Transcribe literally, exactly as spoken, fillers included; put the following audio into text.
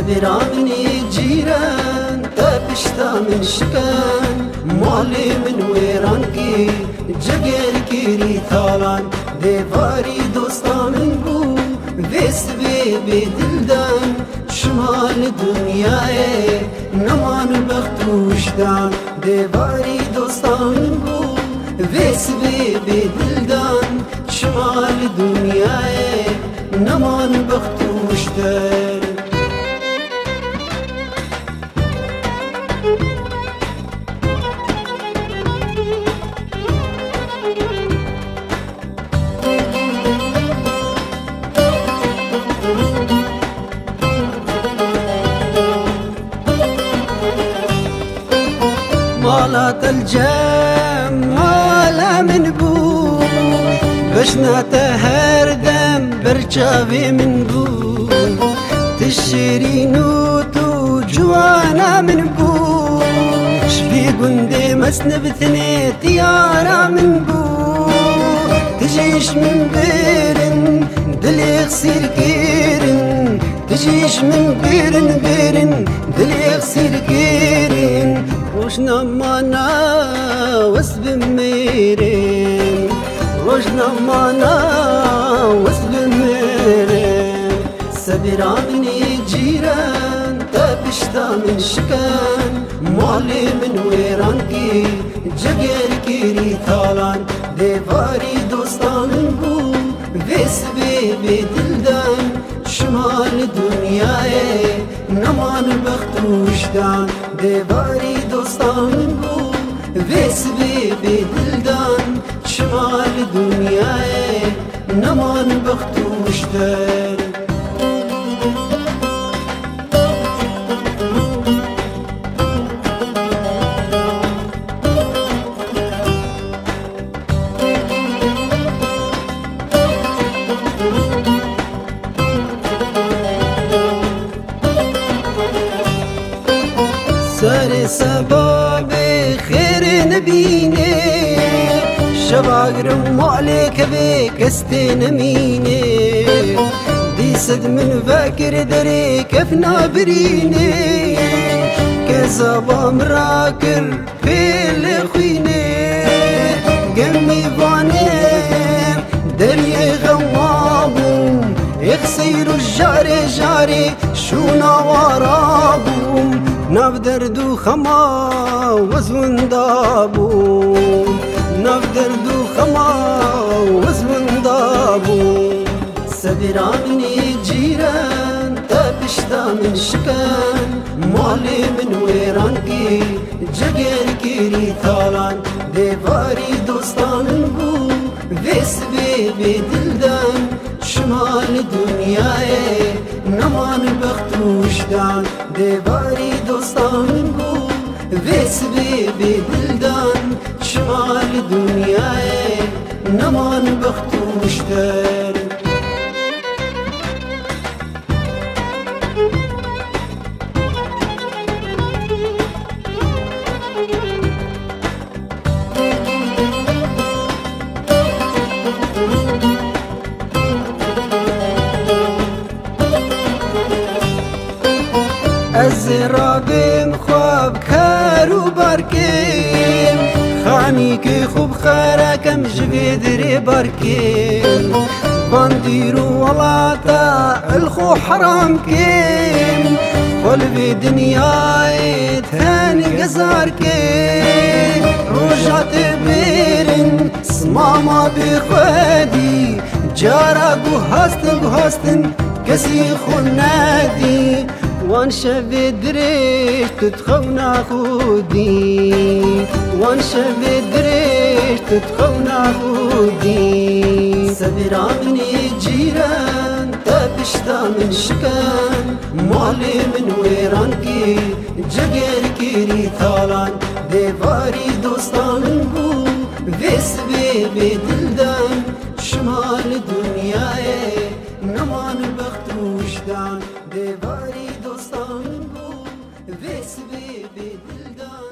سبرا منی جیران تا پشتا من شکن مالی من ویران کی جگر گیری تالان دیواری دوستا من بو ویس بی بی دلدان شمال دنیای نمان بختوشدان دیواری دوستا من بو ویس بی بی دلدان شمال دنیای نمان بختوشدان مالات الجم مالا من بو بشنات هردم برچاوي من بو تشرينو تو جوانا من بو شبي قندي مسنبتني طيارة من بو تجيش من بيرن دلي غسير كيرن تجيش من بيرن بيرن دلي غسير كيرن روشنا مانا وسب ميرين روشنا مانا وسب ميرين سبرا مني جيران تبشتا من شكان مالي من ويران كي جگر كيري ثالان ديواري دوستان بو ويس بي بي دلدان شمال دنیای نمان بختوشدان دیواری دوستان بو ویس بی بی دلدان شمال دنیای نمان بختوشدان سر سباب خير نبيني شباقر مالك بك استنميني دي صد من فاكر دري كيف نابريني كزابا مراكر في الخويني قمي فانيم دري غوابهم يخسيروا الجاري جاري شو نوارابهم ناف دردو خما وزون دابو ناف دردو خما وزون دابو سبرا مني جيران تبشتا من شكان مالي من ويران كي جگر كيري ثالان ديواري دوستان بو ويس بي بي دلدان شمال دنیای نمان بختوشدان دیواری دوستان بو ویس بی بی دلدان شمال دنیای نمان بختوشدان از رابم خواب کارو بارکیم خانی که خوب خارکم جویدری بارکیم باندیرو ولاتا الخو حرام کیم قلبي دنياي تاني قزار كي روجات بيرن صماما بخدي جارا قهستن قهستن كسي خنادي وان شبي دريش تتخونا خودي وان شبي دريش تتخونا خودي سبرا مني جيران تبشتا من شكان مالي من ويران كي جگر كيري ثالان ديواري دوستان بو ويس بي بي دلدان شمال دنياي نمان بختوشدان ديواري دوستان بو ويس بي بي دلدان